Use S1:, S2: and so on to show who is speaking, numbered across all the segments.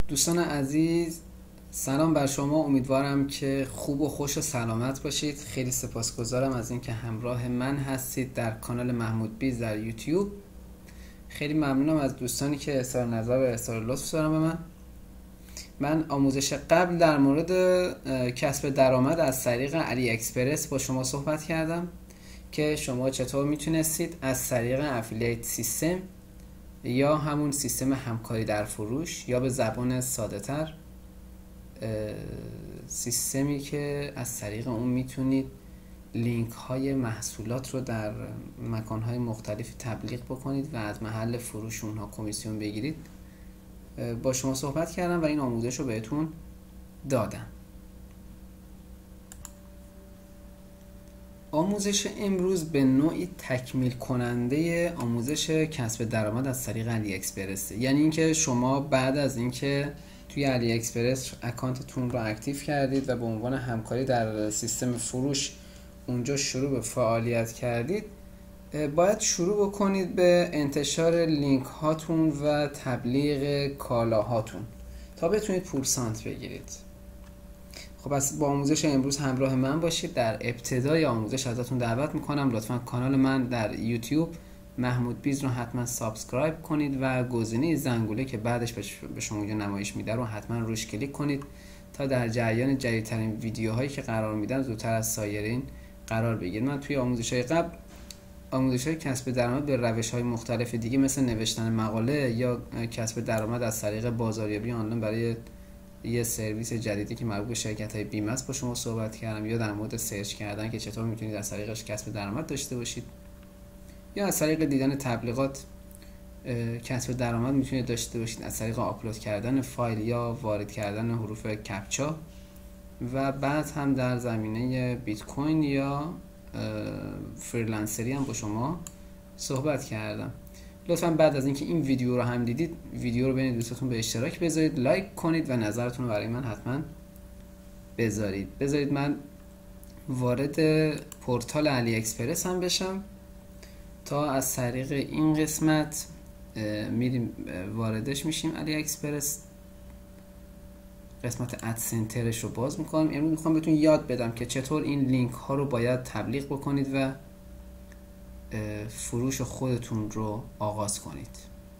S1: دوستان عزیز، سلام بر شما. امیدوارم که خوب و خوش و سلامت باشید. خیلی سپاسگزارم از اینکه همراه من هستید در کانال محمود بیز در یوتیوب. خیلی ممنونم از دوستانی که اظهار نظر و اظهار لطف دارن به من آموزش قبل در مورد کسب درآمد از طریق علی اکسپرس با شما صحبت کردم که شما چطور میتونستید از طریق افیلیت سیستم یا همون سیستم همکاری در فروش یا به زبان ساده تر سیستمی که از طریق اون میتونید لینک های محصولات رو در مکان های مختلفی تبلیغ بکنید و از محل فروش اونها کمیسیون بگیرید با شما صحبت کردم و این آموزش رو بهتون دادم. آموزش امروز به نوعی تکمیل کننده آموزش کسب درآمد از طریق علی اکسپرس. یعنی اینکه شما بعد از اینکه توی علی اکسپرس اکانتتون رو اکتیو کردید و به عنوان همکاری در سیستم فروش اونجا شروع به فعالیت کردید، باید شروع بکنید به انتشار لینک هاتون و تبلیغ کالاهاتون تا بتونید پورسانت بگیرید. خب از با آموزش امروز همراه من باشید. در ابتدای آموزش ازتون دعوت میکنم لطفا کانال من در یوتیوب محمود بیز رو حتما سابسکرایب کنید و گزینه زنگوله که بعدش به شما نمایش میده رو حتما روش کلیک کنید تا در جریان جدیدترین ویدیوهایی که قرار میدم زودتر از سایرین قرار بگیرید. من توی آموزش‌های قبل آموزش‌های کسب درآمد به روش‌های مختلف دیگه مثل نوشتن مقاله یا کسب درآمد از طریق بازاریابی آنلاین برای یه سرویس جدیدی که مربوط به شرکت‌های بیمه است با شما صحبت کردم، یا در مورد سرچ کردن که چطور میتونید از طریقش کسب درآمد داشته باشید، یا از طریق دیدن تبلیغات کسب درآمد میتونید داشته باشید از طریق آپلود کردن فایل یا وارد کردن حروف کپچا. و بعد هم در زمینه بیت کوین یا فریلنسری هم با شما صحبت کردم. لطفا بعد از اینکه این ویدیو رو هم دیدید، ویدیو رو بین دوستاتون به اشتراک بذارید، لایک کنید و نظرتون رو برای من حتما بذارید من وارد پورتال علی اکسپرس هم بشم تا از طریق این قسمت میریم واردش میشیم. علی اکسپرس قسمت اد سنترش رو باز میکنم. امروز میخوام بهتون یاد بدم که چطور این لینک ها رو باید تبلیغ بکنید و فروش خودتون رو آغاز کنید.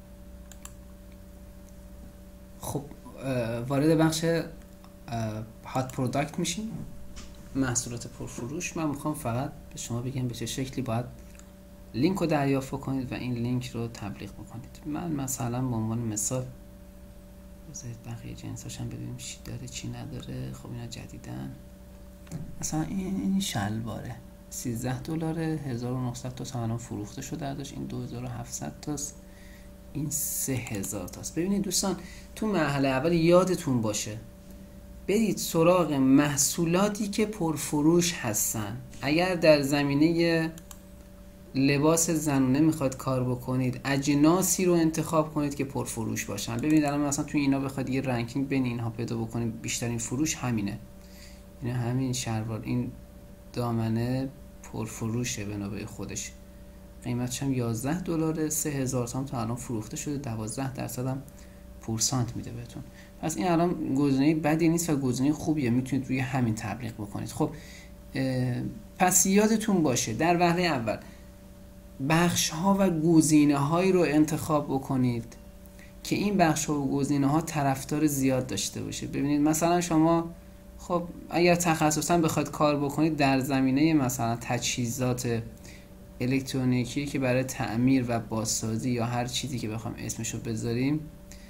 S1: خب وارد بخش هات پروداکت میشیم، محصولات پرفروش. من میخوام فقط به شما بگم به چه شکلی باید لینک رو دریافت کنید و این لینک رو تبلیغ بکنید. من مثلا به عنوان مثال بذارید بقیه جنساش هم ببینیم چی داره چی نداره. خب اینا جدیدن، مثلا این شلواره $13، 1900 تا الان فروخته شده داشت، این 2700 تاست، این 3000 تاست. ببینید دوستان، تو مرحله اول یادتون باشه برید سراغ محصولاتی که پرفروش هستن. اگر در زمینه لباس زنونه میخواد کار بکنید، اجناسی رو انتخاب کنید که پرفروش باشن. ببینید الان مثلا تو اینا بخواد یه رنکینگ بین اینها پیدا بکنید، بیشترین فروش همینه. یعنی همین شلوار، این دامنه پرفروشه بنابرای خودش، قیمتش هم $11، 3000 تومان تا الان فروخته شده، 12% هم پورسانت میده بهتون. پس این الان گزینه بدی نیست و گزینه خوبیه، میتونید روی همین تبلیغ بکنید. خب پس یادتون باشه در وهله اول بخش ها و گزینه هایی رو انتخاب بکنید که این بخش ها و گزینه ها طرفدار زیاد داشته باشه. ببینید مثلا شما خب اگر تخصصا بخواید کار بکنید در زمینه مثلا تجهیزات الکترونیکی که برای تعمیر و بازسازی یا هر چیزی که بخوام اسمشو بذاریم،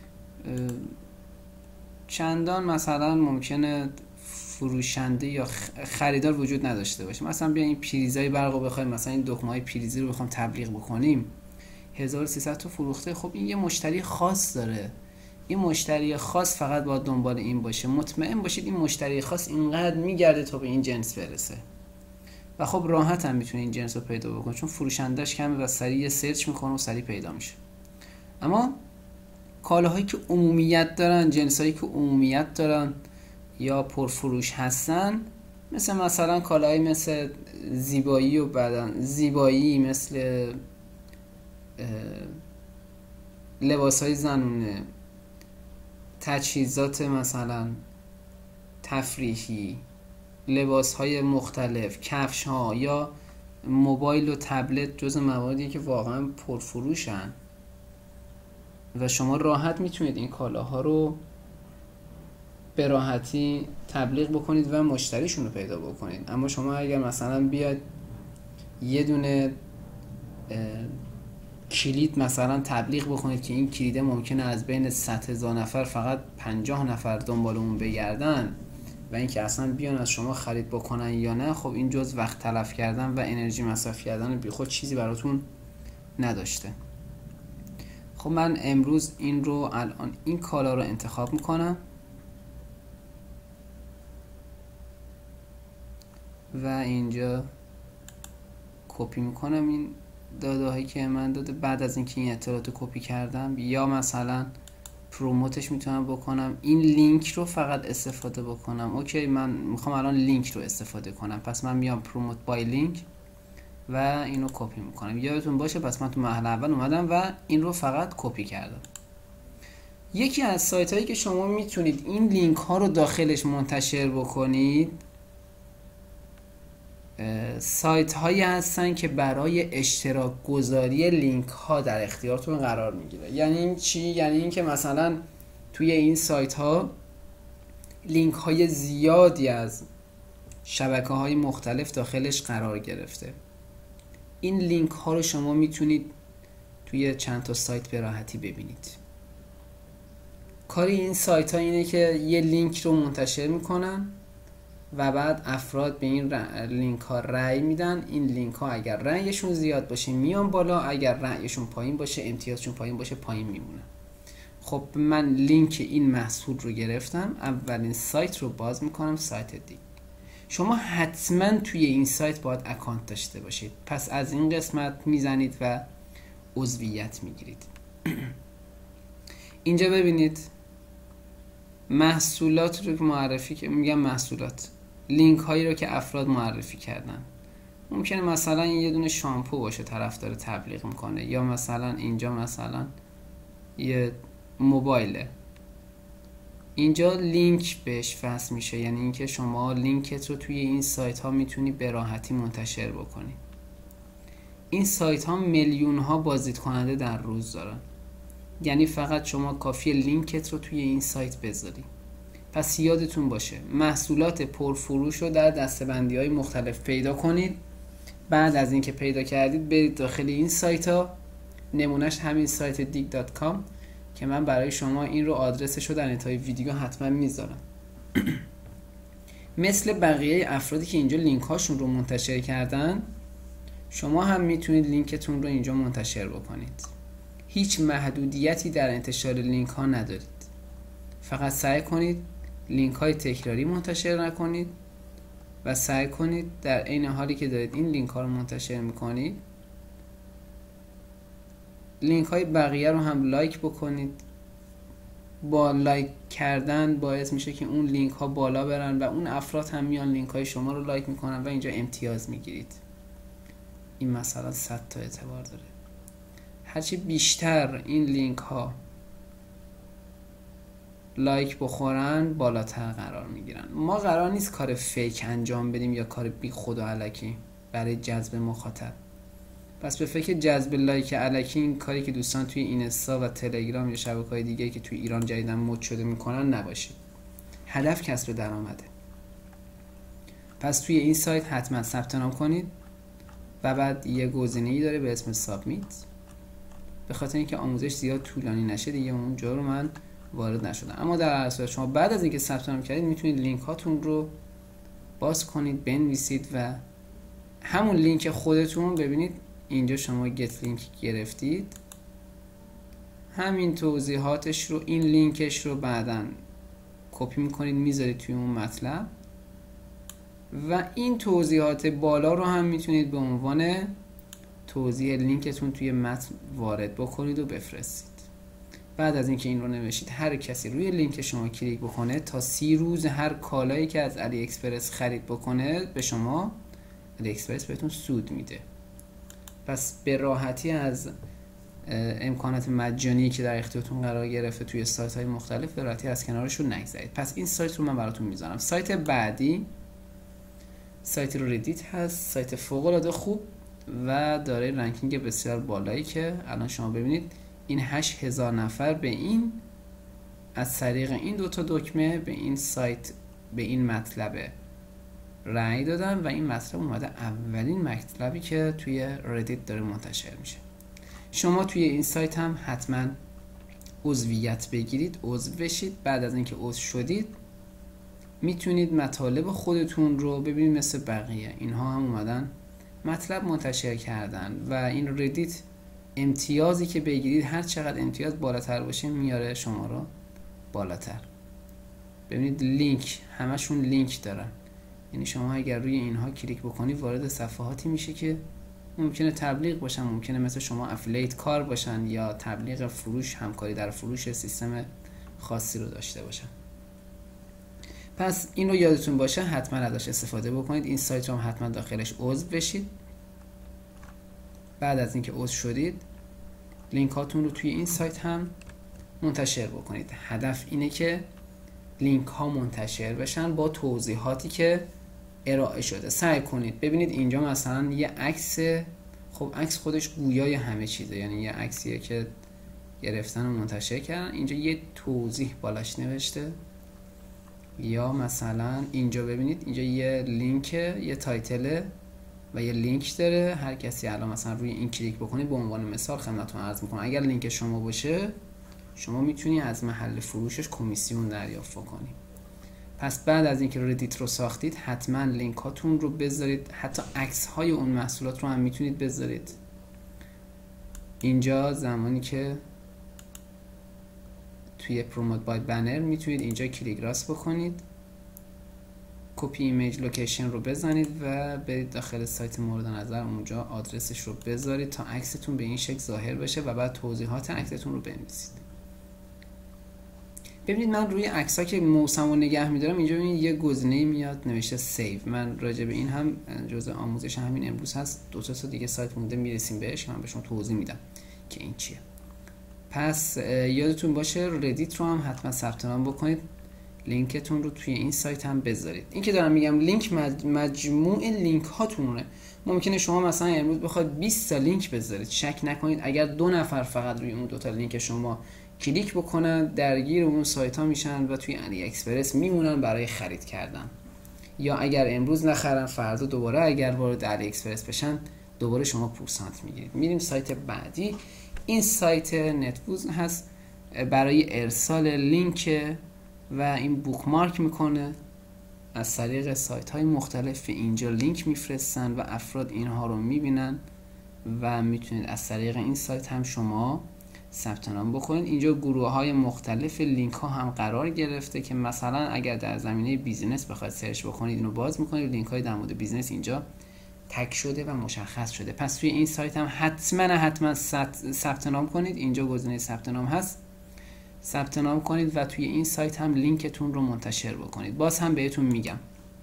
S1: چندان مثلا ممکنه فروشنده یا خریدار وجود نداشته باشه. مثلا بیا این پریزای برق رو بخوایم، مثلا این دکمه‌های پریزی رو بخوام تبلیغ بکنیم، 1300 تا فروخته. خب این یه مشتری خاص داره، این مشتری خاص فقط باید دنبال این باشه. مطمئن باشید این مشتری خاص اینقدر میگرده تا به این جنس برسه و خب راحت هم میتونه این جنس رو پیدا بکنه چون فروشندش کمه و سریع سرچ میکنه و سریع پیدا میشه. اما کالاهایی که عمومیت دارن، جنسایی که عمومیت دارن یا پرفروش هستن، مثلا کالاهایی مثل زیبایی و بدن زیبایی، مثل لباسهای زنونه، تجهیزات مثلا تفریحی، لباس های مختلف، کفش ها یا موبایل و تبلت جز مواردی که واقعا پرفروشن و شما راحت میتونید این کالاها رو به راحتی تبلیغ بکنید و مشتریشون رو پیدا بکنید. اما شما اگر مثلا بیاد یه دونه کلید مثلا تبلیغ بکنید که این کلیده ممکنه از بین 100,000 نفر فقط 50 نفر دنبال اون بگردن و اینکه اصلا بیان از شما خرید بکنن یا نه، خب این جز وقت تلف کردن و انرژی مصرف کردن بی خود چیزی براتون نداشته. خب من امروز این رو الان این کالا رو انتخاب میکنم و اینجا کپی میکنم این داده هایی که من داده. بعد از اینکه این اطلاعات رو کپی کردم یا مثلا پروموتش میتونم بکنم، این لینک رو فقط استفاده بکنم. اوکی من میخوام الان لینک رو استفاده کنم، پس من میام پروموت بای لینک و اینو کپی میکنم. یادتون باشه پس من تو مرحله اول اومدم و این رو فقط کپی کردم. یکی از سایت هایی که شما میتونید این لینک ها رو داخلش منتشر بکنید سایت هایی هستن که برای اشتراک گذاری لینک ها در اختیارتون قرار میگیره. یعنی این چی؟ یعنی این که مثلا توی این سایت ها لینک های زیادی از شبکه های مختلف داخلش قرار گرفته. این لینک ها رو شما میتونید توی چند تا سایت به راحتی ببینید. کار این سایت ها اینه که یه لینک رو منتشر میکنن و بعد افراد به این لینک ها رأی میدن. این لینک ها اگر رأیشون زیاد باشه میان بالا، اگر رأیشون پایین باشه، امتیازشون پایین باشه، پایین میمونن. خب من لینک این محصول رو گرفتم، اولین سایت رو باز میکنم، سایت دیگه. شما حتما توی این سایت باید اکانت داشته باشید، پس از این قسمت میزنید و عضویت میگیرید. اینجا ببینید محصولات رو معرفی که میگم محصولات، لینک هایی رو که افراد معرفی کردن. ممکنه مثلا یه دونه شامپو باشه طرف داره تبلیغ میکنه، یا مثلا اینجا مثلا یه موبایله، اینجا لینک بهش وصل میشه. یعنی اینکه شما لینکت رو توی این سایت ها میتونی به راحتی منتشر بکنی. این سایت ها میلیون ها بازدید کننده در روز دارن، یعنی فقط شما کافیه لینکت رو توی این سایت بذاری. پس یادتون باشه محصولات پرفروش رو در دسته‌بندی های مختلف پیدا کنید. بعد از اینکه پیدا کردید برید داخل این سایت ها، نمونهش همین سایت dig.com که من برای شما این رو آدرسش رو در انتهای ویدیو حتما میذارم. مثل بقیه افرادی که اینجا لینک هاشون رو منتشر کردن، شما هم میتونید لینکتون رو اینجا منتشر بکنید. هیچ محدودیتی در انتشار لینک ها ندارید. فقط سعی کنید لینک های تکراری منتشر نکنید و سعی کنید در عین حالی که دارید این لینک ها رو منتشر میکنید لینک های بقیه رو هم لایک بکنید. با لایک کردن باعث میشه که اون لینک ها بالا برن و اون افراد هم میان لینک های شما رو لایک میکنن و اینجا امتیاز میگیرید. این مثلا 100 تا اعتبار داره. هرچی بیشتر این لینک ها لایک بخورن بالاتر قرار میگیرن. ما قرار نیست کار فیک انجام بدیم یا کار بی خود و الکی برای جذب مخاطب. پس به فکر جذب لایک الکی این کاری که دوستان توی اینستا و تلگرام یا شبکه‌های دیگه که توی ایران جدیدن مد شده میکنن نباشید. هدف کسب درآمده. پس توی این سایت حتما ثبت نام کنید و بعد یه گزینه‌ای داره به اسم سابمیت. به خاطر اینکه آموزش زیاد طولانی نشه دیگه اونجا رو من وارد نشدم. اما در هر صورت شما بعد از اینکه ثبت نام کردید میتونید لینک هاتون رو باز کنید، بنویسید و همون لینک خودتون ببینید اینجا شما گت لینک گرفتید، همین توضیحاتش رو این لینکش رو بعداً کپی میکنید میذارید توی اون مطلب و این توضیحات بالا رو هم میتونید به عنوان توضیح لینکتون توی متن وارد بکنید و بفرستید. بعد از اینکه این رو نوشتید هر کسی روی لینک شما کلیک بکنه تا 30 روز هر کالایی که از علی اکسپرس خرید بکنه به شما علی اکسپرس بهتون سود میده. پس به راحتی از امکانات مجانی که در اختیارتون قرار گرفته توی سایت های مختلف به راحتی از کنارشون نگذرید. پس این سایت رو من براتون میذارم. سایت بعدی سایت ردیت هست، سایت فوق العاده خوب و داره رنکینگ بسیار بالایی که الان شما ببینید این 8000 نفر به این از طریق این دوتا دکمه به این سایت به این مطلب رأی دادن و این مطلب اومده اولین مطلبی که توی ردیت داره منتشر میشه. شما توی این سایت هم حتما عضویت بگیرید، عضو بشید. بعد از اینکه عضو شدید میتونید مطالب خودتون رو ببینید مثل بقیه اینها هم اومدن مطلب منتشر کردن و این ردیت امتیازی که بگیرید هر چقدر امتیاز بالاتر باشه میاره شما رو بالاتر. ببینید لینک، همشون لینک دارن، یعنی شما اگر روی اینها کلیک بکنید وارد صفحاتی میشه که ممکنه تبلیغ باشن، ممکنه مثل شما افیلیت کار باشن یا تبلیغ فروش، همکاری در فروش سیستم خاصی رو داشته باشن. پس این رو یادتون باشه، حتما ازش استفاده بکنید. این سایت رو هم حتما داخلش عضو بشید. بعد از اینکه عضو شدید لینک هاتون رو توی این سایت هم منتشر بکنید. هدف اینه که لینک ها منتشر بشن با توضیحاتی که ارائه شده. سعی کنید ببینید اینجا مثلا یه عکس، خب عکس خودش گویای همه چیزه، یعنی یه عکسیه که گرفتن و منتشر کردن، اینجا یه توضیح بالاش نوشته. یا مثلا اینجا ببینید اینجا یه لینک، یه تایتل و یه لینک داره. هر کسی الان مثلا روی این کلیک بکنه، به عنوان مثال خدمتتون عرض میکنم اگر لینک شما باشه شما میتونی از محل فروشش کمیسیون دریافت کنی. پس بعد از اینکه ردیت رو ساختید حتما لینک هاتون رو بذارید، حتی عکس های اون محصولات رو هم میتونید بذارید. اینجا زمانی که توی پروموت بای بنر میتونید اینجا کلیک راست بکنید، کپی ایمیج لوکیشن رو بزنید و برید داخل سایت مورد نظر، اونجا آدرسش رو بذارید تا عکستون به این شکل ظاهر بشه و بعد توضیحات عکستون رو بنویسید. ببینید من روی عکس‌ها که موسمو نگه می‌دارم اینجا ببینید یه گزینه‌ای میاد نوشته سیو. من راجع به این هم جزء آموزش همین امروز هست، دو تا دیگه سایت مونده میرسیم بهش، من بهشون توضیح میدم که این چیه. پس یادتون باشه ردیت رو هم حتما ثبت نام بکنید، لینکتون رو توی این سایت هم بذارید. این که دارم میگم لینک مجموع لینک هاتونه. ممکنه شما مثلا امروز بخواید 20 تا لینک بذارید، شک نکنید اگر 2 نفر فقط روی اون 2 تا لینک شما کلیک بکنن درگیر اون سایت ها میشن و توی علی اکسپرس میمونن برای خرید کردن، یا اگر امروز نخرن فردا دوباره اگر وارد علی اکسپرس بشن دوباره شما پورسانت میگیرید. میریم سایت بعدی. این سایت نتبوز هست، برای ارسال لینک و این بوکمارک میکنه. از طریق سایت های مختلف اینجا لینک میفرستن و افراد اینها رو میبینن و میتونید از طریق این سایت هم شما ثبت نام بکنید. اینجا گروه های مختلف لینک ها هم قرار گرفته که مثلا اگر در زمینه بیزینس بخواید سرچ بکنید اینو باز میکنید، لینک های در مورد بیزینس اینجا تگ شده و مشخص شده. پس توی این سایت هم حتما ثبت نام کنید. اینجا گزینه ثبت نام هست، ثبت نام کنید و توی این سایت هم لینکتون رو منتشر بکنید. باز هم بهتون میگم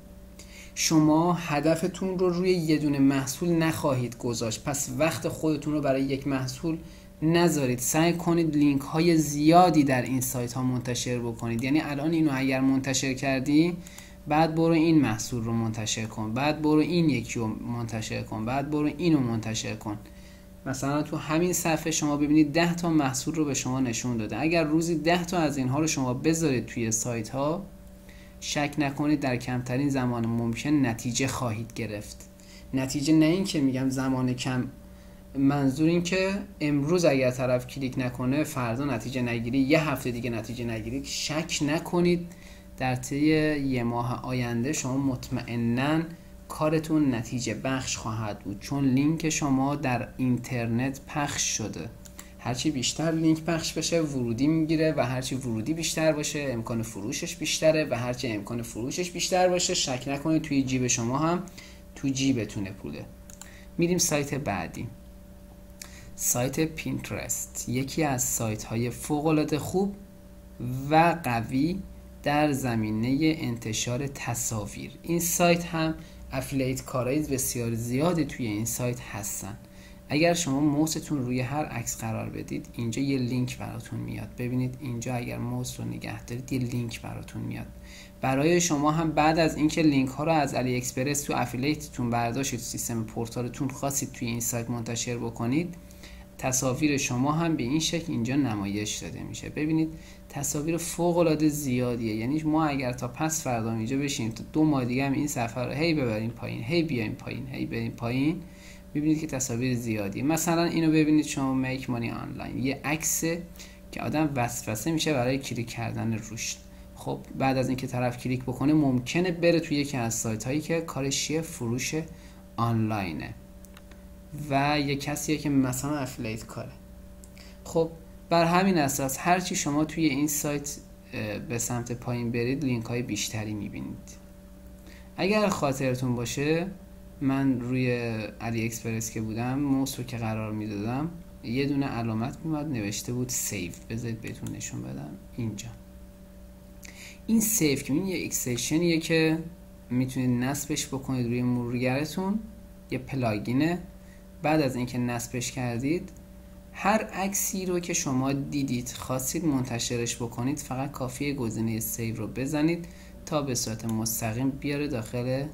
S1: شما هدفتون رو روی یه دونه محصول نخواهید گذاشت، پس وقت خودتون رو برای یک محصول نذارید. سعی کنید لینک های زیادی در این سایت ها منتشر بکنید. یعنی الان اینو اگر منتشر کردی بعد برو این محصول رو منتشر کن، بعد برو این یکی رو منتشر کن، بعد برو اینو منتشر کن. مثلا تو همین صفحه شما ببینید 10 تا محصول رو به شما نشون داده. اگر روزی 10 تا از اینها رو شما بذارید توی سایت ها، شک نکنید در کمترین زمان ممکن نتیجه خواهید گرفت. نتیجه نه این که میگم زمان کم، منظور این که امروز اگر طرف کلیک نکنه فردا نتیجه نگیری، یه هفته دیگه نتیجه نگیرید، شک نکنید در طی یه ماه آینده شما مطمئناً کارتون نتیجه بخش خواهد بود، چون لینک شما در اینترنت پخش شده. هرچی بیشتر لینک پخش بشه ورودی میگیره و هرچی ورودی بیشتر باشه امکان فروشش بیشتره و هرچی امکان فروشش بیشتر باشه شک نکنید توی جیب شما هم تو جیبتونه پوله. میریم سایت بعدی، سایت پینترست، یکی از سایت های فوق العاده خوب و قوی در زمینه انتشار تصاویر. این سایت هم افیلیت کارای بسیار زیادی توی این سایت هستن. اگر شما موستون روی هر عکس قرار بدید اینجا یه لینک براتون میاد. ببینید اینجا اگر موس رو نگه دارید یه لینک براتون میاد. برای شما هم بعد از اینکه لینک ها رو از علی اکسپرس تو افیلیتتون برداشتید، سیستم پورتالتون خواستید توی این سایت منتشر بکنید، تصاویر شما هم به این شکل اینجا نمایش داده میشه. ببینید تصاویر فوق العاده زیادیه. یعنی ما اگر تا پس فردا اینجا بشیم تا 2 ماه دیگه هم این صفحه رو هی ببریم پایین، هی بیایم پایین، هی بریم پایین، ببینید که تصاویر زیادیه. مثلا اینو ببینید شما میک مانی آنلاین، یه عکسه که آدم وسوسه میشه برای کلیک کردن روش. خب بعد از اینکه طرف کلیک بکنه ممکنه بره توی یکی از سایت هایی که کارش چیه؟ فروش آنلاینه و یه کسیه که مثلا افیلیت کاره. خب بر همین اساس هرچی شما توی این سایت به سمت پایین برید لینک های بیشتری میبینید. اگر خاطرتون باشه من روی علی اکسپرس که بودم موس رو که قرار میدادم یه دونه علامت میومد نوشته بود سیو. بذارید بهتون نشون بدم. اینجا این سیو که این یه اکستنشنیه که میتونید نصبش بکنید روی مرورگرتون، یه پلاگینه. بعد از اینکه نصبش کردید هر عکسی رو که شما دیدید خواستید منتشرش بکنید فقط کافیه گزینه سیو رو بزنید تا به صورت مستقیم بیاره داخل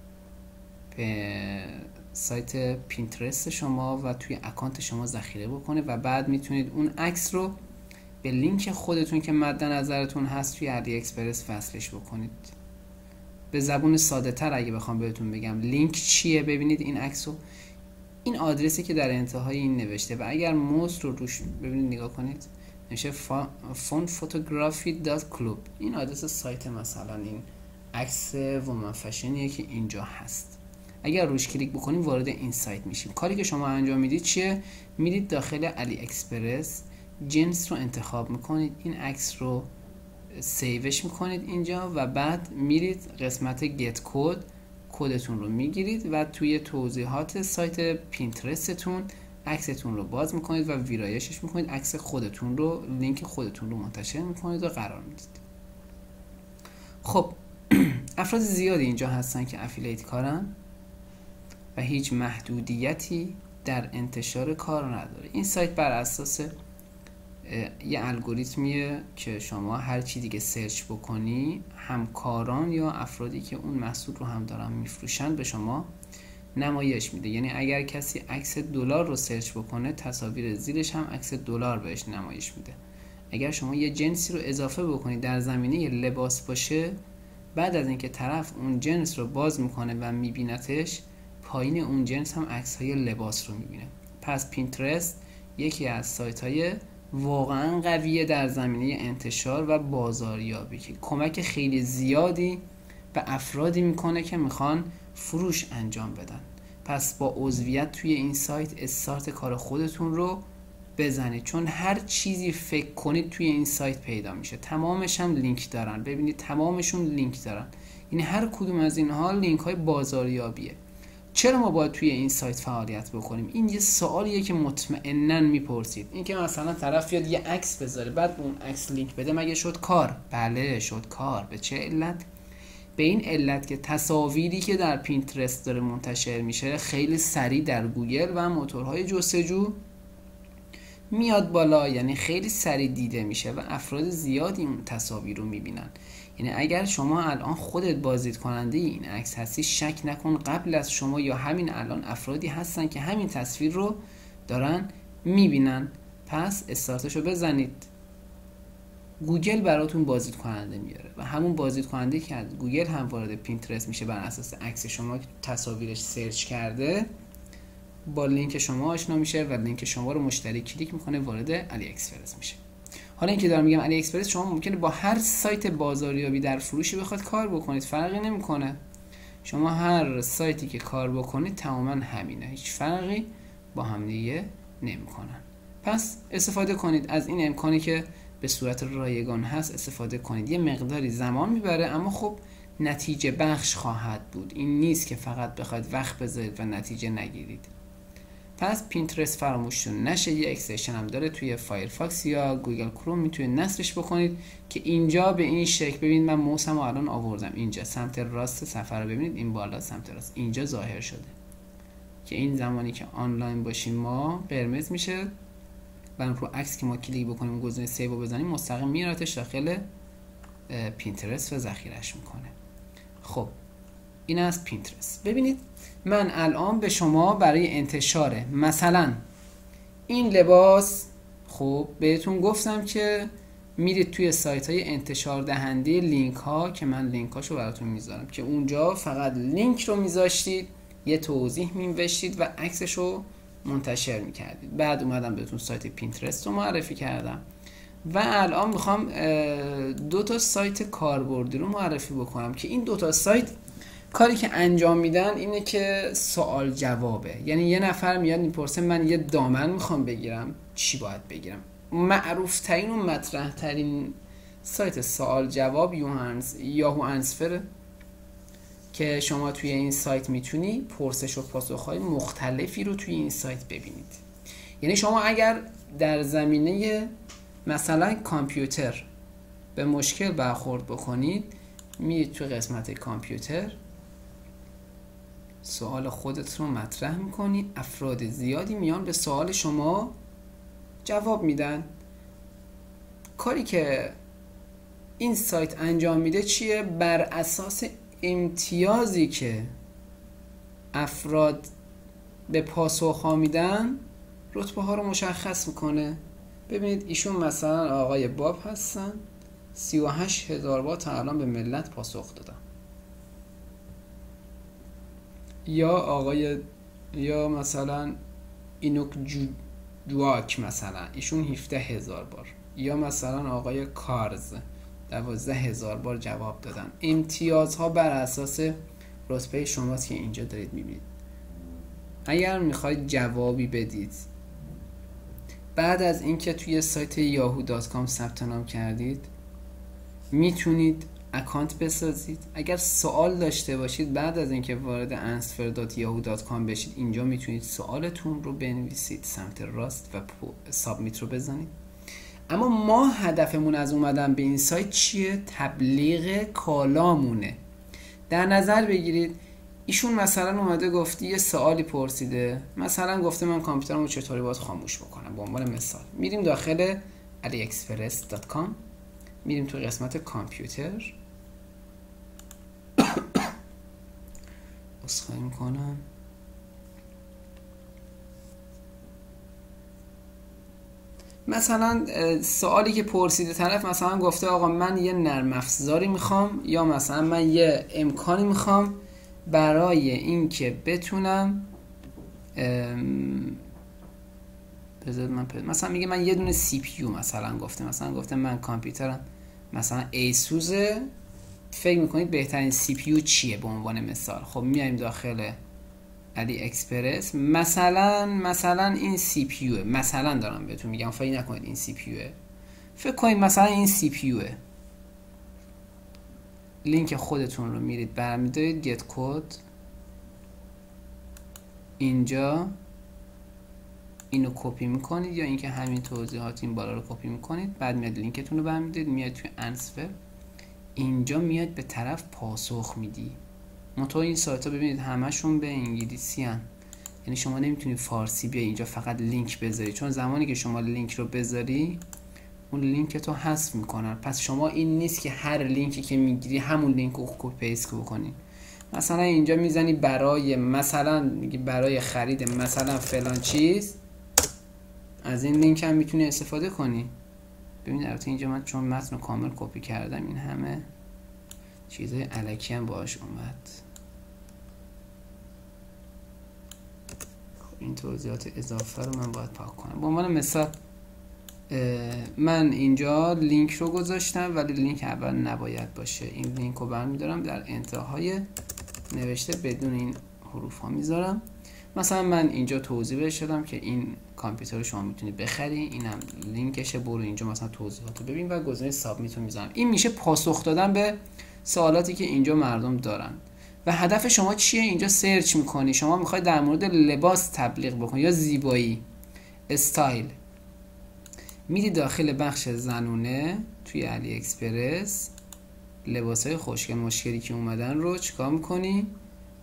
S1: سایت پینترست شما و توی اکانت شما ذخیره بکنه و بعد میتونید اون عکس رو به لینک خودتون که مد نظرتون هست توی علی اکسپرس وصلش بکنید. به زبون ساده تر اگه بخوام بهتون بگم لینک چیه، ببینید این عکس رو، این آدرسی که در انتهای این نوشته و اگر موس رو روش ببینید نگاه کنید نوشته fonphotography.club. این آدرس سایت مثلا این عکس وومن فشنیه که اینجا هست. اگر روش کلیک بکنیم وارد این سایت میشیم. کاری که شما انجام میدید چیه؟ میرید داخل علی اکسپرس، جنس رو انتخاب میکنید، این عکس رو سیوش میکنید اینجا و بعد میرید قسمت گت کد، کدتون رو میگیرید و توی توضیحات سایت پینترستتون عکستون رو باز میکنید و ویرایشش میکنید، عکس خودتون رو، لینک خودتون رو منتشر میکنید و قرار میدید. خب افراد زیادی اینجا هستن که افیلیت کارن و هیچ محدودیتی در انتشار کار نداره. این سایت بر اساس یه الگوریتمیه که شما هر چی دیگه سرچ بکنی همکاران یا افرادی که اون محصول رو هم دارن میفروشن به شما نمایش میده. یعنی اگر کسی عکس دلار رو سرچ بکنه تصاویر زیرش هم عکس دلار بهش نمایش میده. اگر شما یه جنسی رو اضافه بکنید در زمینه لباس باشه، بعد از اینکه طرف اون جنس رو باز میکنه و میبینتش پایین اون جنس هم عکس‌های لباس رو میبینه. پس پینترست یکی از سایت‌های واقعا قویه در زمینه انتشار و بازاریابی که کمک خیلی زیادی به افرادی میکنه که میخوان فروش انجام بدن. پس با عضویت توی این سایت استارت کار خودتون رو بزنید، چون هر چیزی فکر کنید توی این سایت پیدا میشه. تمامش هم لینک دارن. ببینید تمامشون لینک دارن. یعنی هر کدوم از اینها لینک های بازاریابیه. چرا ما باید توی این سایت فعالیت بکنیم؟ این یه سوالیه که مطمئناً میپرسید. این که مثلا طرف بیاد یه عکس بذاره بعد اون عکس لینک بده مگه شد کار؟ بله شد کار. به چه علت؟ به این علت که تصاویری که در پینترست داره منتشر میشه خیلی سریع در گوگل و موتورهای جستجو میاد بالا، یعنی خیلی سریع دیده میشه و افراد زیادی اون تصاویر رو میبینن. یعنی اگر شما الان خودت بازدید کننده این عکس هستی، شک نکن قبل از شما یا همین الان افرادی هستن که همین تصویر رو دارن میبینن. پس استارتشو بزنید، گوگل براتون بازدید کننده میاره و همون بازدید کننده که از گوگل هم وارد پینترست میشه بر اساس عکس شما که تصاویرش سرچ کرده، با لینک شما آشنا میشه و لینک شما رو مشتری کلیک میکنه وارد علی اکسپرس میشه. حالا اینکه دارم میگم علی اکسپرس، شما ممکنه با هر سایت بازاریابی در فروشی بخواد کار بکنید، فرقی نمیکنه. شما هر سایتی که کار بکنید تماما همینه، هیچ فرقی با هم دیگه نمیکنن. پس استفاده کنید از این امکانی که به صورت رایگان هست، استفاده کنید. یه مقداری زمان میبره اما خب نتیجه بخش خواهد بود. این نیست که فقط بخواید وقت بذارید و نتیجه نگیرید. پس پینترست فراموشتون نشه. یه اکستنشن هم داره توی فایرفاکس یا گوگل کروم، میتونید نصبش بکنید که اینجا به این شکل ببینید. من موسم رو الان آوردم اینجا سمت راست صفحه رو ببینید، این بالا سمت راست اینجا ظاهر شده که این زمانی که آنلاین باشیم ما قرمز میشه و رو عکس که ما کلیک بکنیم گزینه سیو رو بزنیم مستقیم میارتش داخل پینترست و ذخیره‌اش میکنه. خب این از پینترست. ببینید من الان به شما برای انتشار مثلا این لباس خب بهتون گفتم که میرید توی سایت های انتشار دهنده لینک ها که من لینک هاشو براتون میذارم که اونجا فقط لینک رو میذاشتید یه توضیح مینوشتید و عکسش رو منتشر میکردید. بعد اومدم بهتون سایت پینترست رو معرفی کردم و الان میخوام 2 سایت کاربردی رو معرفی بکنم که این 2 سایت کاری که انجام میدن اینه که سوال جوابه. یعنی یه نفر میاد میپرسه من یه دامن میخوام بگیرم چی باید بگیرم. معروف ترین و مطرح ترین سایت سوال جواب یاهو انسفر که شما توی این سایت میتونی پرسش و پاسخ‌های مختلفی رو توی این سایت ببینید. یعنی شما اگر در زمینه مثلا کامپیوتر به مشکل برخورد بکنید میرید توی قسمت کامپیوتر سوال خودت رو مطرح میکنی، افراد زیادی میان به سوال شما جواب میدن. کاری که این سایت انجام میده چیه؟ بر اساس امتیازی که افراد به پاسخ ها میدن رتبه ها رو مشخص میکنه. ببینید ایشون مثلا آقای باب هستن، 38,000 بار تا الان به ملت پاسخ دادن. یا مثلا اینوک جواک مثلا ایشون 17,000 بار. یا مثلا آقای کارز 12,000 بار جواب دادن. امتیازها بر اساس رتبه شماست که اینجا دارید میبینید. اگر میخواید جوابی بدید بعد از اینکه توی سایت yahoo.com ثبت نام کردید میتونید اکانت بسازید. اگر سوال داشته باشید بعد از اینکه وارد answer.yahoo.com بشید اینجا میتونید سوالتون رو بنویسید سمت راست و سابمیت رو بزنید. اما ما هدفمون از اومدن به این سایت چیه؟ تبلیغ کالامونه. در نظر بگیرید ایشون مثلا اومده گفتی یه سوالی پرسیده، مثلا گفته من کامپیوترمو چطوری باید خاموش بکنم. به عنوان مثال میریم داخل aliexpress.com، میریم تو قسمت کامپیوتر، اسخای میکنم، مثلا سوالی که پرسیده طرف مثلا گفته آقا من یه نرم افزاری میخوام یا مثلا من یه امکانی میخوام برای اینکه بتونم مثلا میگه من یه دونه سی پی یو مثلا گفته من کامپیوترم مثلا ایسوزه، فکر میکنید بهترین سی پی یو چیه به عنوان مثال. خب میایم داخل علی اکسپرس، مثلا این سی پی یو، مثلا دارم بهتون میگم فکر نکنید این سی پی یو، فکر کنید مثلا این سی پی یو. لینک خودتون رو میرید برمی‌دارید گت کد، اینجا اینو کپی میکنید یا اینکه همین توضیحات این بالا رو کپی میکنید، بعد میاد لینکتون رو برمی‌دارید میاد توی انسفر، اینجا میاد به طرف پاسخ میدی. منتها این سایت ها ببینید همشون به انگلیسی هن. یعنی شما نمیتونی فارسی بیای اینجا فقط لینک بذاری، چون زمانی که شما لینک رو بذاری اون لینک تو حذف میکنن. پس شما این نیست که هر لینکی که میگیری همون لینک رو کپی پیست بکنی. مثلا اینجا میزنی برای مثلا میگی برای خرید مثلا فلان چیز، از این لینک هم میتونی استفاده کنی. ببین البته اینجا من چون متن رو کامل کپی کردم این همه چیزای الکی هم باهاش اومد. این توضیحات اضافه رو من باید پاک کنم. به عنوان مثال من اینجا لینک رو گذاشتم ولی لینک اول نباید باشه. این لینک رو برمیدارم در انتهای نوشته بدون این حروف ها میذارم. مثلا من اینجا توضیح بهش دادم که این کامپیوتر رو شما میتونید بخری، اینم لینکشه، برو اینجا مثلا توضیحات رو ببین و گزینه سابمیت رو میذارم. این میشه پاسخ دادن به سوالاتی که اینجا مردم دارن. و هدف شما چیه؟ اینجا سرچ میکنی، شما میخوای در مورد لباس تبلیغ بکنی یا زیبایی، استایل، میری داخل بخش زنونه توی علی اکسپرس، لباسای خوشگل مشکلی که اومدن رو چیکار میکنی؟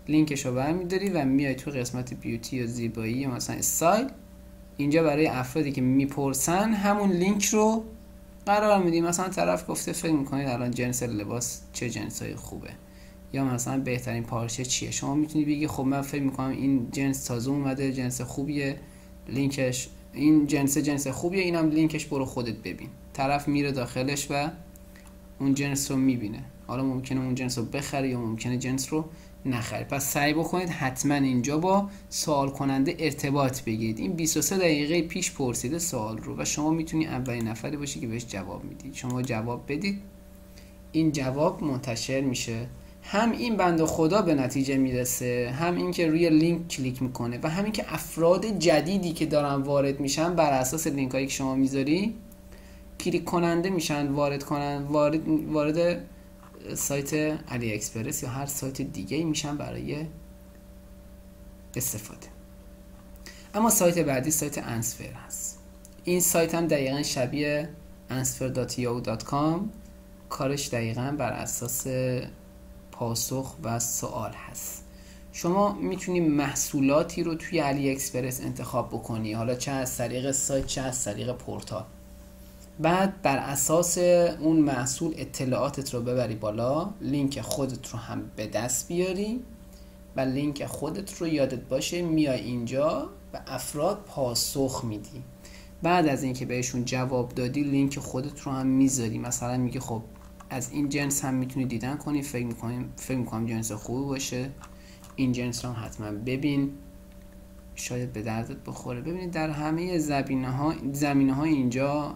S1: لینکش رو برمیداری و میای تو قسمت بیوتی یا زیبایی یا مثلا استایل، اینجا برای افرادی که میپرسن همون لینک رو قرار میدی. مثلا طرف گفته فکر میکنید الان جنس لباس چه جنسای خوبه، یا مثلا بهترین پارچه چیه، شما میتونی بگی خب من فکر میکنم این جنس تازه اومده، جنس خوبیه، لینکش این جنس خوبیه، اینم لینکش برو خودت ببین. طرف میره داخلش و اون جنس رو میبینه. حالا ممکنه اون جنس رو بخره یا ممکنه جنس رو نخره. پس سعی بکنید حتما اینجا با سوال کننده ارتباط بگیرید. این 23 دقیقه پیش پرسیده سوال رو و شما میتونی اولین نفری باشی که بهش جواب میدید. شما جواب بدید، این جواب منتشر میشه. هم این بنده خدا به نتیجه میرسه، هم این که روی لینک کلیک میکنه و همین که افراد جدیدی که دارن وارد میشن بر اساس لینک هایی که شما میذاری کلیک کننده میشن، وارد سایت علی اکسپرس یا هر سایت دیگه میشن برای استفاده. اما سایت بعدی سایت انسفر هست. این سایت هم دقیقا شبیه answer.yahoo.com، کارش دقیقا بر اساس پاسخ و سوال هست. شما میتونی محصولاتی رو توی علی اکسپرس انتخاب بکنی، حالا چه از طریق سایت چه از طریق پورتال. بعد بر اساس اون محصول اطلاعاتت رو ببری بالا، لینک خودت رو هم به دست بیاری و لینک خودت رو یادت باشه میای اینجا و افراد پاسخ میدی. بعد از اینکه بهشون جواب دادی لینک خودت رو هم میذاری، مثلا میگی خب از این جنس هم میتونی دیدن کنی، فکر میکنم جنس خوبی باشه، این جنس رو هم حتما ببین، شاید به دردت بخوره. ببینید در همه زمینه ها اینجا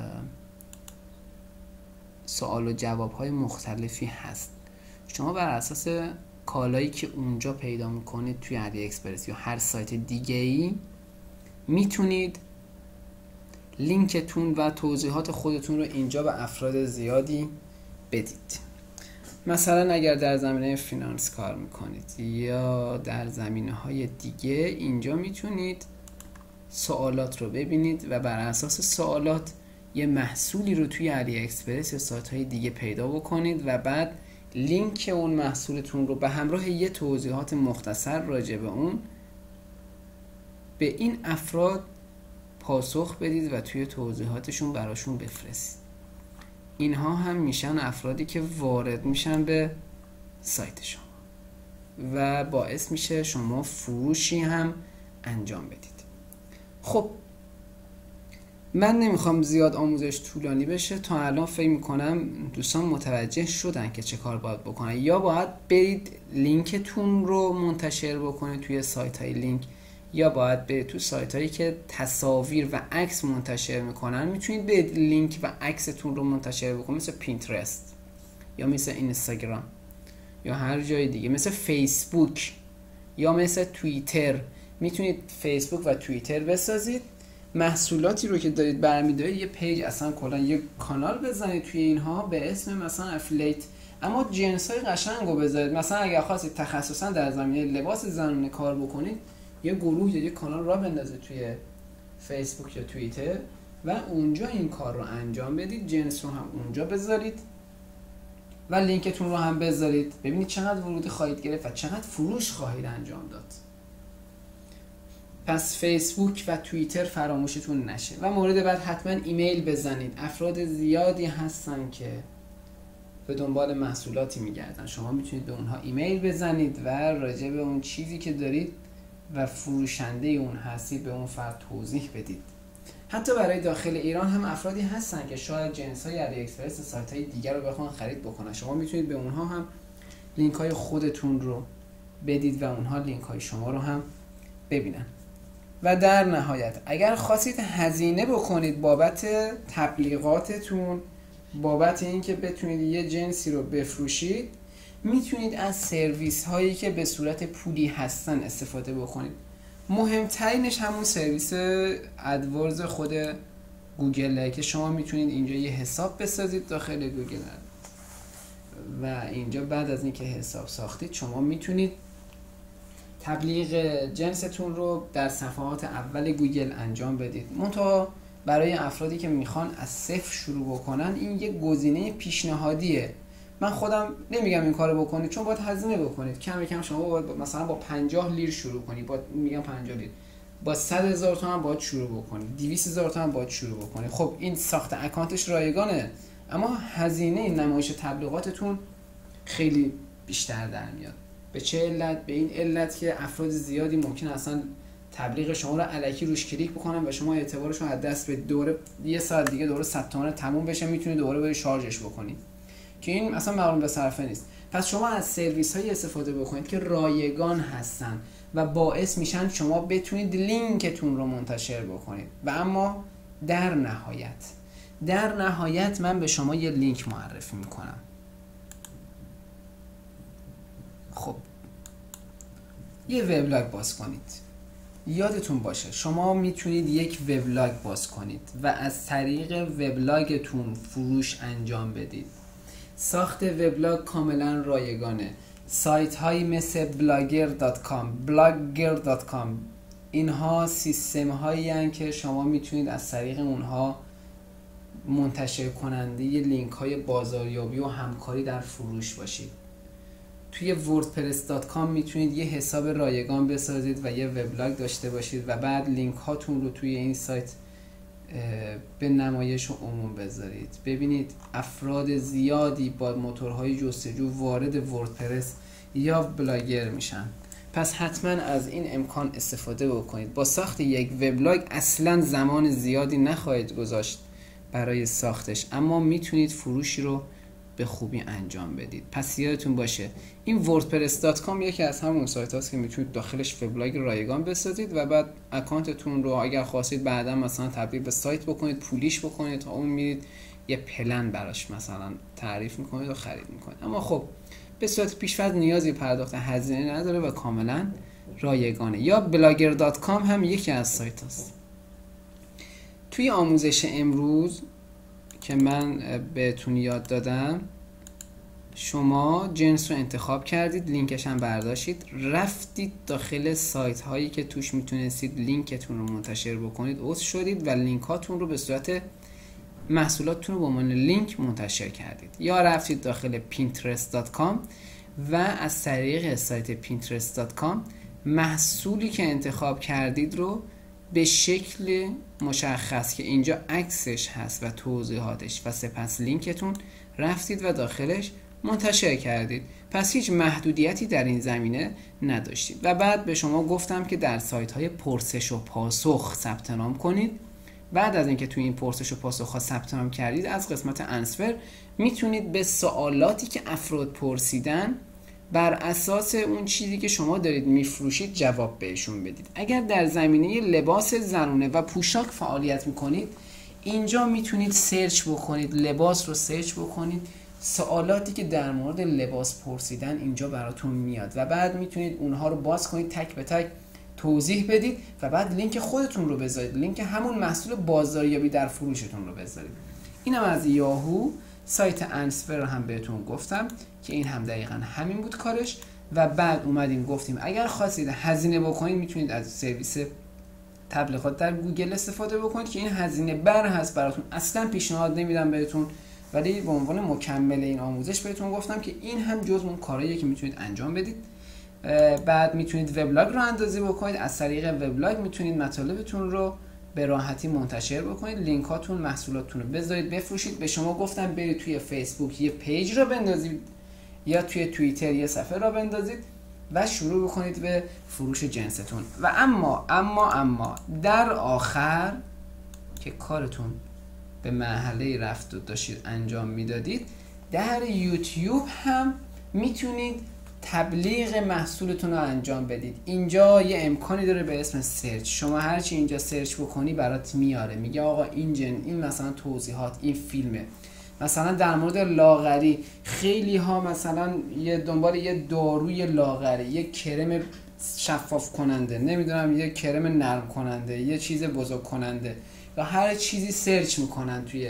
S1: سوال و جواب های مختلفی هست. شما بر اساس کالایی که اونجا پیدا میکنید توی علی اکسپرس یا هر سایت دیگه ای میتونید لینکتون و توضیحات خودتون رو اینجا به افراد زیادی بدید. مثلا اگر در زمینه فینانس کار میکنید یا در زمینه‌های دیگه، اینجا میتونید سوالات رو ببینید و بر اساس سوالات یه محصولی رو توی علی اکسپرس یا سایت‌های دیگه پیدا بکنید و بعد لینک اون محصولتون رو به همراه یه توضیحات مختصر راجع به اون به این افراد پاسخ بدید و توی توضیحاتشون براشون بفرستید. اینها هم میشن افرادی که وارد میشن به سایت شما و باعث میشه شما فروشی هم انجام بدید. خب من نمیخوام زیاد آموزش طولانی بشه. تا الان فکر میکنم دوستان متوجه شدن که چه کار باید بکنن. یا باید برید لینکتون رو منتشر بکنید توی سایت های لینک، یا باید برید تو سایت هایی که تصاویر و عکس منتشر میکنن. میتونید برید لینک و عکستون رو منتشر بکنید، مثل پینترست یا مثل اینستاگرام یا هر جای دیگه، مثل فیسبوک یا مثل توییتر. میتونید فیسبوک و توییتر بسازید، محصولاتی رو که دارید برمی‌دارید یه پیج، اصلا کلا یه کانال بزنید توی اینها به اسم مثلا افیلیت، اما جنس‌های قشنگ رو بذارید. مثلا اگر خواستید تخصصا در زمینه لباس زنانه کار بکنید، یه گروه یا یه کانال را بندازید توی فیسبوک یا توییتر و اونجا این کار رو انجام بدید. جنس رو هم اونجا بذارید و لینکتون رو هم بذارید. ببینید چقدر ورودی خواهید گرفت و چقدر فروش خواهید انجام داد. پس فیسبوک و توییتر فراموشتون نشه. و مورد بعد حتما ایمیل بزنید. افراد زیادی هستن که به دنبال محصولاتی میگردن. شما میتونید به اونها ایمیل بزنید و راجع به اون چیزی که دارید و فروشنده اون هستید به اون فرد توضیح بدید. حتی برای داخل ایران هم افرادی هستن که شاید جنس‌های علی اکسپرس سایت‌های دیگر رو بخوان خرید بکنن. شما میتونید به اونها هم لینک‌های خودتون رو بدید و اونها لینک‌های شما رو هم ببینن. و در نهایت اگر خواستید هزینه بکنید بابت تبلیغاتتون، بابت اینکه بتونید یه جنسی رو بفروشید، میتونید از سرویس هایی که به صورت پولی هستن استفاده بکنید. مهمترینش همون سرویس ادورز خود گوگله که شما میتونید اینجا یه حساب بسازید داخل گوگل و اینجا بعد از اینکه حساب ساختید شما میتونید تبلیغ جنستون رو در صفحات اول گوگل انجام بدید. منتها برای افرادی که میخوان از صفر شروع بکنن این یک گزینه پیشنهادیه من خودم نمیگم این کارو بکنید، چون باید هزینه بکنید. کم کم شما باید مثلا با 50 لیر شروع کنید، با میگم 50 لیر، با 100,000 تومان باید شروع بکنید، 200,000 تومان باید شروع بکنید. خب این ساخت اکانتش رایگانه، اما هزینه نمایش تبلیغاتتون خیلی بیشتر در میاد. به چه علت؟ به این علت که افراد زیادی ممکن اصلا تبلیغ شما رو الکی روش کلیک بکنن و شما اعتبارش رو از دست بدید. دوره یه ساعت دیگه دوره 100 تومن تموم بشه، میتونید دوره بری شارژش بکنید که این اصلا معلوم به صرفه نیست. پس شما از سرویس های استفاده بکنید که رایگان هستن و باعث میشن شما بتونید لینکتون رو منتشر بکنید. و اما در نهایت من به شما یه لینک معرفی میکنم. خب یه وبلاگ باز کنید. یادتون باشه شما میتونید یک وبلاگ باز کنید و از طریق وبلاگتون فروش انجام بدید. ساخت وبلاگ کاملا رایگانه. سایت هایی مثل blogger.com اینها سیستم هایی هستند که شما میتونید از طریق اونها منتشر کننده لینک های بازاریابی و همکاری در فروش باشید. توی wordpress.com میتونید یه حساب رایگان بسازید و یه وبلاگ داشته باشید و بعد لینک هاتون رو توی این سایت به نمایش و عموم بذارید. ببینید افراد زیادی با موتورهای جستجو وارد وردپرس یا بلاگر میشن. پس حتما از این امکان استفاده بکنید. با ساخت یک وبلاگ اصلا زمان زیادی نخواهید گذاشت برای ساختش، اما میتونید فروشی رو به خوبی انجام بدید. پس یادتون باشه این wordpress.com یکی از همون سایت هاست که میتونید داخلش وبلاگ رایگان بسازید و بعد اکانتتون رو اگر خواستید بعدا مثلا تبدیل به سایت بکنید، پولیش بکنید، تا اون میرید یه پلن براش مثلا تعریف میکنید و خرید میکنید. اما خب به صورت پیش‌فرض نیازی پرداخت هزینه نداره و کاملا رایگانه. یا blogger.com هم یکی از سایت هاست. توی آموزش امروز که من بهتون یاد دادم، شما جنس رو انتخاب کردید، لینکش هم برداشتید، رفتید داخل سایت هایی که توش میتونستید لینکتون رو منتشر بکنید، عضو شدید و لینک هاتون رو به صورت محصولاتتون رو به عنوان لینک منتشر کردید. یا رفتید داخل pinterest.com و از طریق سایت pinterest.com محصولی که انتخاب کردید رو به شکل مشخص که اینجا عکسش هست و توضیحاتش و سپس لینکتون رفتید و داخلش منتشر کردید. پس هیچ محدودیتی در این زمینه نداشتید. و بعد به شما گفتم که در سایت های پرسش و پاسخ ثبت نام کنید. بعد از اینکه توی این پرسش و پاسخ ها ثبت نام کردید، از قسمت انسور میتونید به سوالاتی که افراد پرسیدن بر اساس اون چیزی که شما دارید میفروشید جواب بهشون بدید. اگر در زمینه لباس زنانه و پوشاک فعالیت میکنید، اینجا میتونید سرچ بکنید، لباس رو سرچ بکنید، سوالاتی که در مورد لباس پرسیدن اینجا براتون میاد و بعد میتونید اونها رو باز کنید، تک به تک توضیح بدید و بعد لینک خودتون رو بذارید، لینک همون محصول بازاریابی در فروشتون رو بذارید. اینم از یاهو. سایت انسور رو هم بهتون گفتم که این هم دقیقا همین بود کارش. و بعد اومدیم گفتیم اگر خواستید هزینه بکنید میتونید از سرویس تبلیغات در گوگل استفاده بکنید که این هزینه بر هست براتون، اصلا پیشنهاد نمیدم بهتون، ولی به عنوان مکمل این آموزش بهتون گفتم که این هم جزء اون کارهاییه که میتونید انجام بدید. بعد میتونید وبلاگ رو اندازی بکنید، از طریق وبلاگ میتونید مطالبتون رو به راحتی منتشر بکنید، لینک هاتون محصولاتتون رو بذارید بفروشید. به شما گفتم برید توی فیسبوک یه پیج رو بندازید یا توی توییتر یه صفحه رو بندازید و شروع بکنید به فروش جنستون. و اما در آخر که کارتون به مرحله رفت و داشتید انجام میدادید، در یوتیوب هم میتونید تبلیغ محصولتون رو انجام بدید. اینجا یه امکانی داره به اسم سرچ. شما هرچی اینجا سرچ بکنی برات میاره، میگه آقا این مثلا توضیحات، این فیلمه، مثلا در مورد لاغری خیلی ها مثلا یه دنبال یه داروی لاغری، یه کرم شفاف کننده، نمیدونم یه کرم نرم کننده، یه چیز بزرگ کننده و هر چیزی سرچ میکنن توی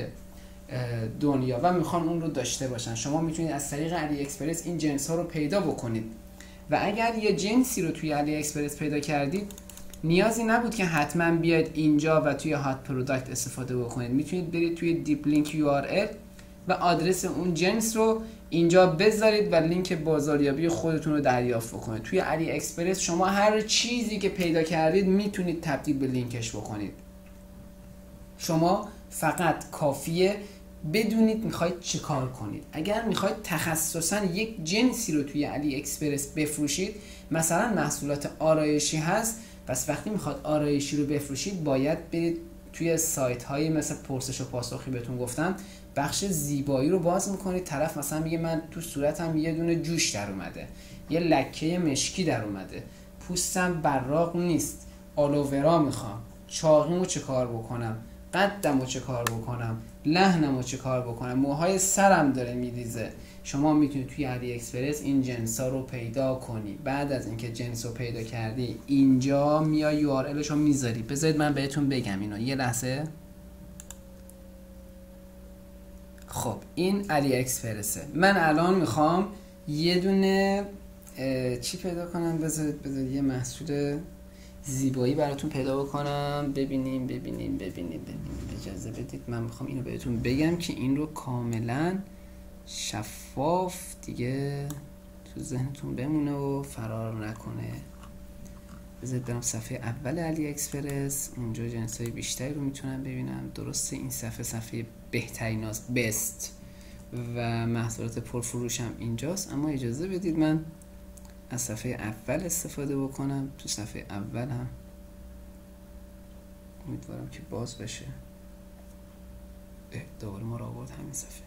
S1: دنیا و میخوان اون رو داشته باشن. شما میتونید از طریق علی اکسپرس این جنس ها رو پیدا بکنید و اگر یه جنسی رو توی علی اکسپرس پیدا کردید، نیازی نبود که حتما بیاید اینجا و توی هات پروداکت استفاده بکنید. میتونید برید توی دیپ لینک URL و آدرس اون جنس رو اینجا بذارید و لینک بازاریابی خودتون رو دریافت بکنید. توی علی اکسپرس شما هر چیزی که پیدا کردید میتونید تبدیل به لینکش بکنید. شما فقط کافیه بدونید میخواید چه کار کنید. اگر میخواید تخصصا یک جنسی رو توی علی اکسپرس بفروشید، مثلا محصولات آرایشی هست، پس وقتی میخواد آرایشی رو بفروشید باید برید توی سایت هایی مثل پرسش و پاسخی بهتون گفتم، بخش زیبایی رو باز میکنید، طرف مثلا میگه من تو صورتم یه دونه جوش در اومده، یه لکه مشکی در اومده، پوستم براق نیست، آلوورا میخوام، چاقیمو چه کار بکنم، قدمو چه کار بکنم، لحنمو چه کار بکنم، موهای سرم داره میریزه. شما میتونید توی علی اکسپرس این جنسا رو پیدا کنی. بعد از اینکه جنس رو پیدا کردی اینجا میای یو آر الش رو میذاری. بذارید من بهتون بگم اینو یه لحظه. خب این علی اکسپرسه. من الان میخوام یه دونه چی پیدا کنم. بذارید یه محصول زیبایی براتون پیدا بکنم. ببینیم اجازه بدید من میخوام اینو بهتون بگم که این رو کاملا شفاف دیگه تو ذهنتون بمونه و فرار نکنه. بذارید برم صفحه اول علی اکسپرس، اونجا جنسای بیشتری رو میتونم ببینم. درسته این صفحه بهترین است، بست، و محصولات پرفروشم اینجاست، اما اجازه بدید من از صفحه اول استفاده بکنم. تو صفحه اول هم امیدوارم که باز بشه. دوباره ما رو آورد همین صفحه.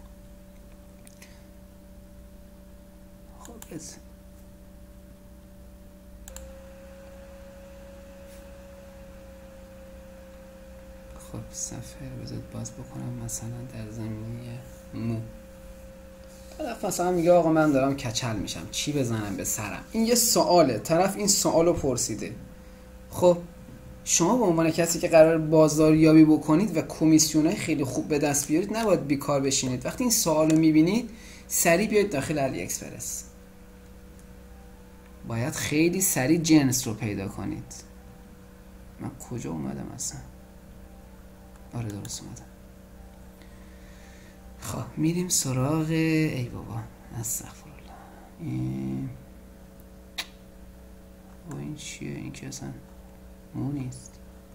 S1: خب صفحه رو بذارید باز بکنم. مثلا در زمینه مو طرف مثلا میگه آقا من دارم کچل میشم، چی بزنم به سرم؟ این یه سواله، طرف این سوالو پرسیده. خب شما به عنوان کسی که قرار بازاریابی بکنید و کمیسیونای خیلی خوب به دست بیارید نباید بیکار بشینید. وقتی این سوالو میبینید سریع بیاید داخل علی اکسپرس. باید خیلی سریع جنس رو پیدا کنید. من کجا اومدم اصلا؟ آره درست اومدم. خب میریم سراغ ای بابا استغفرالله. این چیه؟ این که اصلا مو نیست.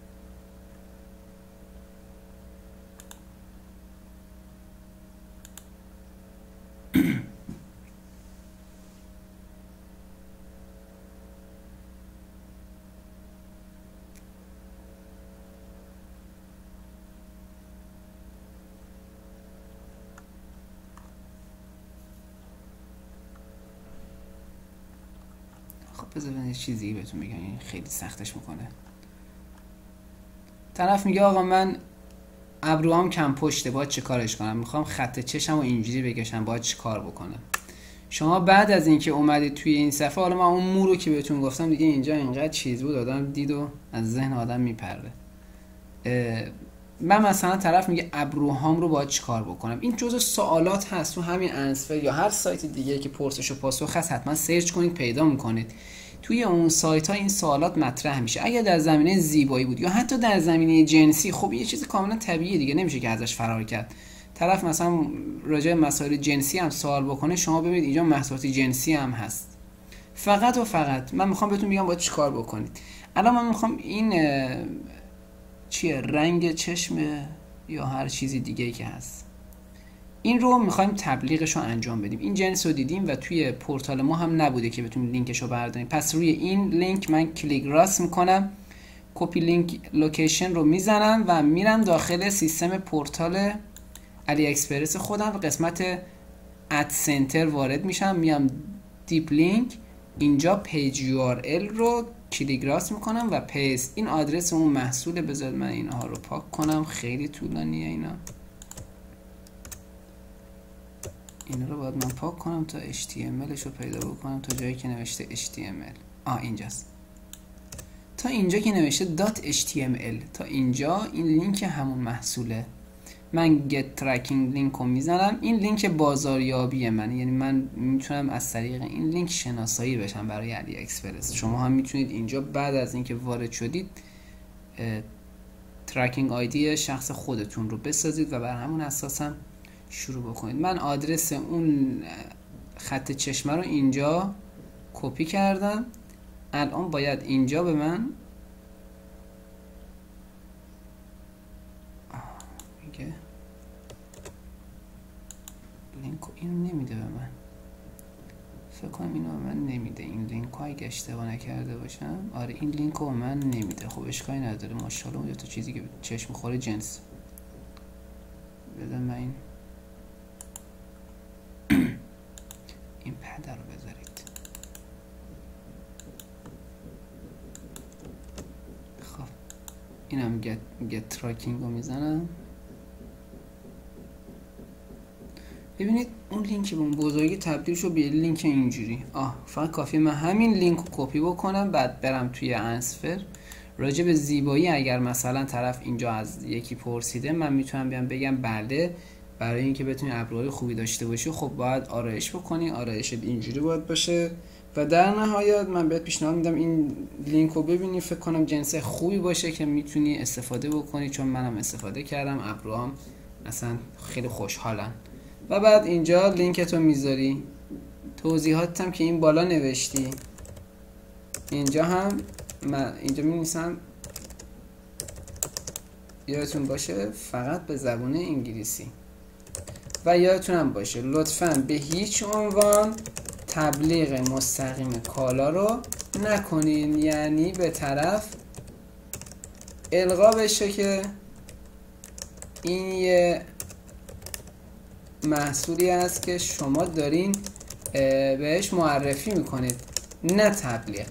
S1: بذارید یه چیزی بهتون بگم، این خیلی سختش میکنه. طرف میگه آقا من ابروام کم پشته، باید چه کارش کنم؟ میخوام خط چشم رو اینجوری بکشم، باید چه کار بکنم؟ شما بعد از اینکه اومدید توی این صفحه، حالا من اون مو رو که بهتون گفتم دیگه اینجا اینقدر چیز بود آدم دید و از ذهن آدم میپره. من مثلا طرف میگه ابروهام رو باید چه کار بکنم؟ این جزء سوالات هست تو همین انسفر یا هر سایت دیگه که پرسش و پاسخ هست، حتما سرچ کنید پیدا میکنید. توی اون سایت ها این سوالات مطرح میشه. اگر در زمینه زیبایی بود یا حتی در زمینه جنسی، خب یه چیز کاملا طبیعیه دیگه، نمیشه که ازش فرار کرد. طرف مثلا راجع به مسائل جنسی هم سوال بکنه، شما ببینید اینجا محصولات جنسی هم هست. فقط و فقط من میخوام بهتون بگم باید چیکار بکنید. الان من میخوام این چیه، رنگ چشم یا هر چیزی دیگه که هست، این رو میخوایم تبلیغش رو انجام بدیم. این جنس رو دیدیم و توی پورتال ما هم نبوده که بتونیم لینکش رو برداریم. پس روی این لینک من کلیک راست میکنم، کپی لینک لوکیشن رو میزنم و میرم داخل سیستم پورتال علی اکسپرس خودم و قسمت اد سنتر وارد میشم، میام دیپ لینک، اینجا پیج یو آر ال رو کلیک راست میکنم و پیست. این آدرس اون محصوله. بذارید من اینها رو پاک کنم، خیلی طولانیه اینا رو باید من پاک کنم تا HTMLش رو پیدا بکنم، تا جایی که نوشته HTML. اینجاست. تا اینجا که نوشته .html، تا اینجا این لینک همون محصوله. من get tracking لینک رو میزنم. این لینک بازاریابی من، یعنی من میتونم از طریق این لینک شناسایی بشم برای علی اکسپرس. شما هم میتونید اینجا بعد از اینکه وارد شدید ترکینگ آیدی شخص خودتون رو بسازید و بر همون اساس هم شروع بکنید. من آدرس اون خط چشمه رو اینجا کپی کردم. الان باید اینجا به من میگه لینک اینو نمیده به من، فکر کنم اینو به من نمیده. این لینک رو اگه اشتباه نکرده باشم، آره این لینک رو به من نمیده. خب اشکالی نداره، ماشاءالله اون تا چیزی که چشم خوره جنس بذار من این پدر رو بذارید. خب اینم گت تراکینگ رو میزنم. ببینید اون لینک به اون بزرگی تبدیل شد به لینک اینجوری. فقط کافیه من همین لینک رو کپی بکنم، بعد برم توی انسفر راجع به زیبایی. اگر مثلا طرف اینجا از یکی پرسیده، من میتونم بیام بگم بله، برای اینکه بتونی ابروهای خوبی داشته باشی خب باید آرایش بکنی، آرایش اینجوری باید باشه. و در نهایت من بهت پیشنهاد میدم این لینک رو ببینی، فکر کنم جنس خوبی باشه که میتونی استفاده بکنی، چون منم استفاده کردم، ابروام اصلا خیلی خوشحالن. و بعد اینجا لینکتو میذاری، توضیحاتم که این بالا نوشتی، اینجا هم من اینجا می‌نویسم. یادتون باشه فقط به زبان انگلیسی. و یادتونم باشه لطفاً به هیچ عنوان تبلیغ مستقیم کالا رو نکنین، یعنی به طرف القا بشه که این یه محصولی است که شما دارین بهش معرفی میکنید، نه تبلیغ.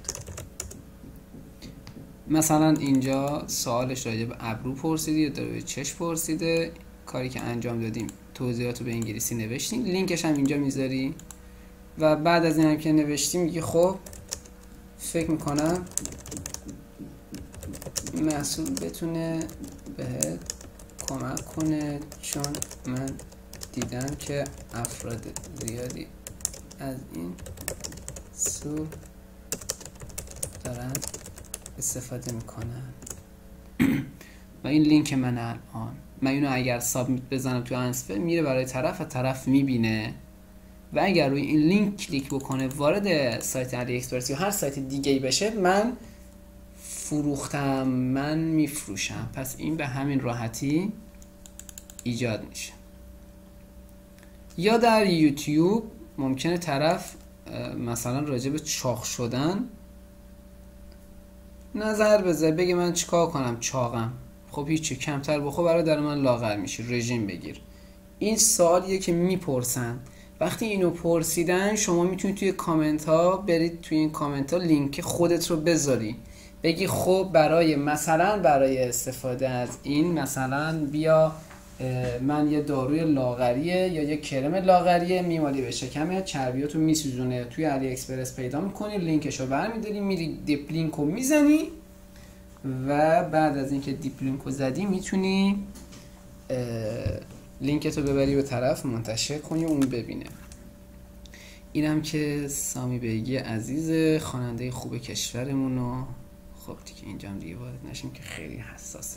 S1: مثلا اینجا سوالش راجع به ابرو پرسیده یا داره به چشم پرسیده، کاری که انجام دادیم توضیحات رو به انگلیسی نوشتیم، لینکش هم اینجا میذاری. و بعد از این هم که نوشتیم میگی خب فکر میکنم محصول بتونه بهت کمک کنه، چون من دیدم که افراد زیادی از این سو دارن استفاده میکنن. و این لینک من الان، من اینو اگر سابمیت بزنم تو انسفر میره برای طرف و طرف میبینه. و اگر روی این لینک کلیک بکنه وارد سایت علی اکسپرس یا هر سایت دیگه‌ای بشه، من فروختم، من میفروشم. پس این به همین راحتی ایجاد میشه. یا در یوتیوب ممکنه طرف مثلا راجع به چاق شدن نظر بذاره، بگه من چیکار کنم چاقم، خب هیچی، کمتر بخور برادر من لاغر میشی، رژیم بگیر. این سوالیه که میپرسن. وقتی اینو پرسیدن شما میتونید توی کامنت ها برید، توی این کامنت ها لینک خودت رو بذاری، بگی خب برای مثلا برای استفاده از این مثلا بیا من یه داروی لاغریه یا یه کرم لاغریه میمالی به شکمت، چربیاتو میسوزونه، توی علی اکسپرس پیدا میکنی، لینکشو برمیداری، میری دیپ لینکو میزنی و بعد از اینکه دیپ لینکو زدی میتونی لینکتو ببری به طرف منتشر کنی و اون ببینه. اینم که سامی بیگی عزیز، خواننده خوب کشورمونو. خب دیگه اینجا هم دیگه وارد نشیم که خیلی حساسه،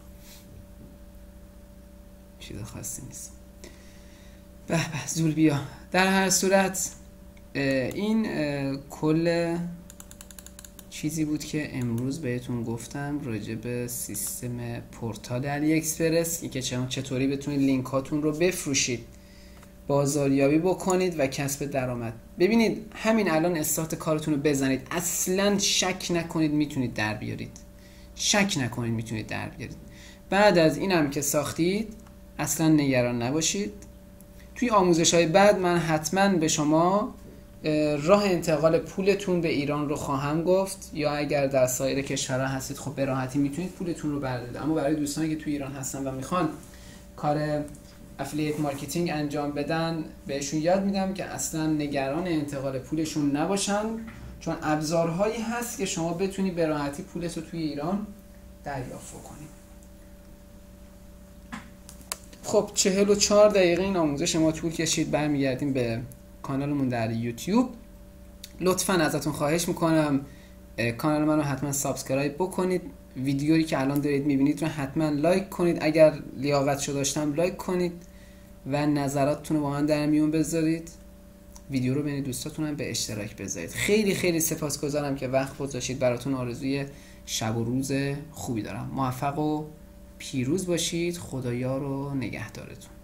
S1: چیز خاصی نیست. به زول بیا. در هر صورت این کل چیزی بود که امروز بهتون گفتم راجع به سیستم پورتال علی اکسپرس، که چطوری بتونید لینک هاتون رو بفروشید، بازاریابی بکنید و کسب درآمد. ببینید همین الان استارت کارتون رو بزنید، اصلا شک نکنید میتونید در بیارید، شک نکنید میتونید در بیارید. بعد از اینم که ساختید اصلا نگران نباشید. توی آموزش‌های بعد من حتما به شما راه انتقال پولتون به ایران رو خواهم گفت، یا اگر در سایر کشورها هستید خب به راحتی میتونید پولتون رو بردارید. اما برای دوستانی که توی ایران هستن و میخوان کار افیلیت مارکتینگ انجام بدن، بهشون یاد میدم که اصلا نگران انتقال پولشون نباشن، چون ابزارهایی هست که شما بتونی به راحتی پولت رو توی ایران دریافت کنید. خب 44 دقیقه این آموزش ما طول کشید. برمیگردیم به کانالمون در یوتیوب. لطفاً ازتون خواهش میکنم کانال منو حتما سابسکرایب بکنید، ویدیویی که الان دارید میبینید رو حتما لایک کنید، اگر لیاقتشو داشتم لایک کنید و نظراتتون رو با من در میون بذارید. ویدیو رو بین دوستاتون هم به اشتراک بذارید. خیلی خیلی سپاسگزارم که وقت گذاشتید. براتون آرزوی شب و روز خوبی دارم. موفق و پیروز باشید. خدایا رو نگهدارتون.